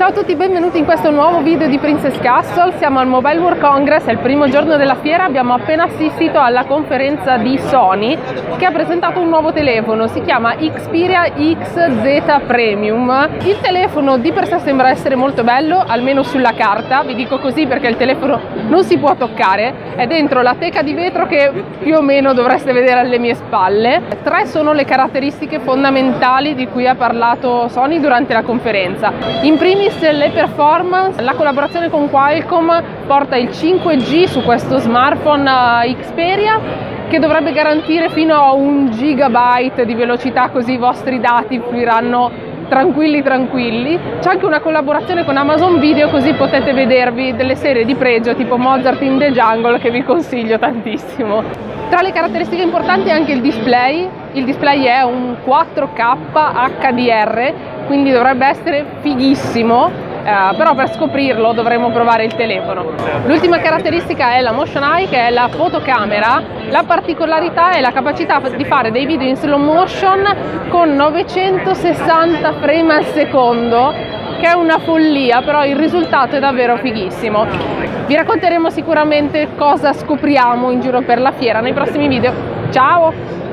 Ciao a tutti, benvenuti in questo nuovo video di Princess Castle. Siamo al Mobile World Congress, è il primo giorno della fiera. Abbiamo appena assistito alla conferenza di Sony che ha presentato un nuovo telefono, si chiama Xperia XZ Premium. Il telefono di per sé sembra essere molto bello, almeno sulla carta, vi dico così perché il telefono non si può toccare, è dentro la teca di vetro che più o meno dovreste vedere alle mie spalle. Tre sono le caratteristiche fondamentali di cui ha parlato Sony durante la conferenza. In primis le performance, la collaborazione con Qualcomm porta il 5G su questo smartphone Xperia che dovrebbe garantire fino a 1 GB di velocità, così i vostri dati fluiranno tranquilli. C'è anche una collaborazione con Amazon Video, così potete vedervi delle serie di pregio tipo Mozart in the Jungle che vi consiglio tantissimo. Tra le caratteristiche importanti anche il display è un 4K HDR, quindi dovrebbe essere fighissimo, però per scoprirlo dovremo provare il telefono. L'ultima caratteristica è la Motion Eye, che è la fotocamera. La particolarità è la capacità di fare dei video in slow motion con 960 frame al secondo, che è una follia, però il risultato è davvero fighissimo. Vi racconteremo sicuramente cosa scopriamo in giro per la fiera nei prossimi video. Ciao!